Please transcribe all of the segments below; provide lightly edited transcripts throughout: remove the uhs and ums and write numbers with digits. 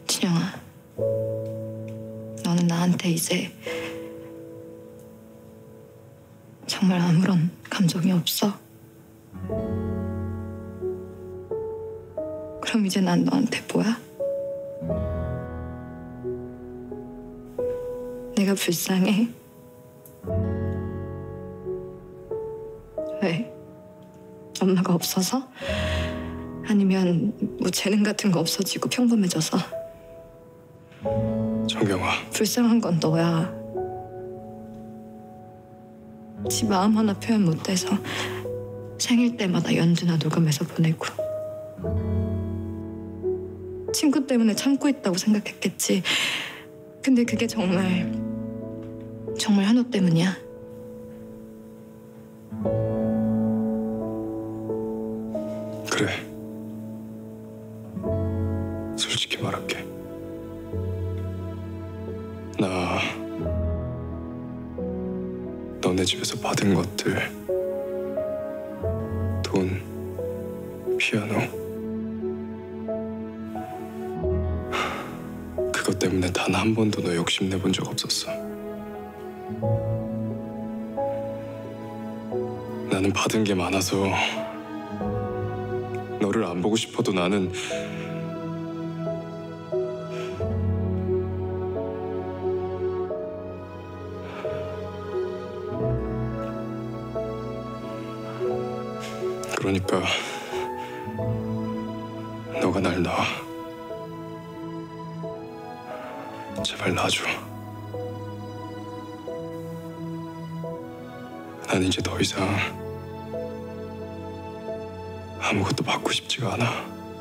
진영아, 너는 나한테 이제 정말 아무런 감정이 없어? 그럼 이제 난 너한테 뭐야? 내가 불쌍해? 왜? 엄마가 없어서? 아니면 뭐 재능 같은 거 없어지고 평범해져서? 정경아, 불쌍한 건 너야. 지 마음 하나 표현 못해서 생일 때마다 연주나 녹음해서 보내고 친구 때문에 참고 있다고 생각했겠지. 근데 그게 정말 현우 때문이야. 그래. 솔직히 말할게. 나 너네 집에서 받은 것들, 돈, 피아노, 그것 때문에 단 한 번도 너 욕심내본 적 없었어. 나는 받은 게 많아서 너를 안 보고 싶어도 나는 그러니까 너가 날 놔. 제발 놔줘. 난 이제 더 이상 아무것도 받고 싶지가 않아.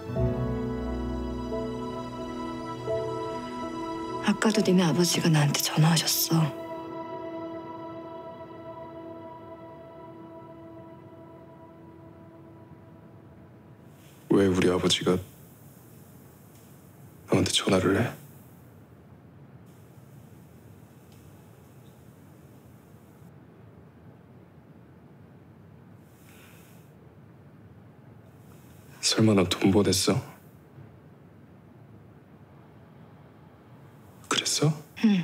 아까도 니네 아버지가 나한테 전화하셨어. 왜 우리 아버지가 너한테 전화를 해? 설마 너 돈 보냈어? 그랬어? 응.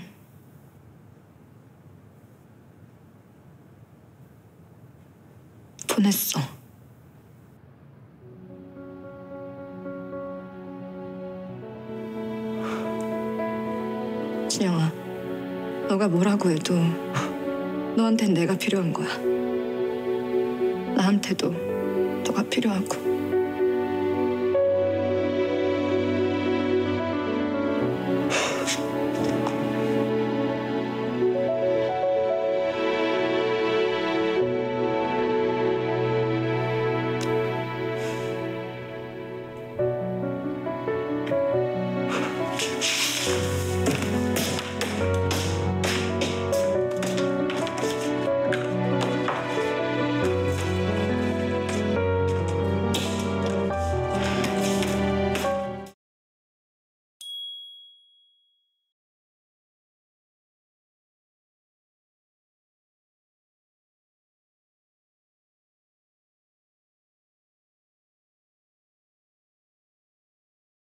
보냈어. 진영아, 너가 뭐라고 해도 너한텐 내가 필요한 거야. 나한테도 너가 필요하고.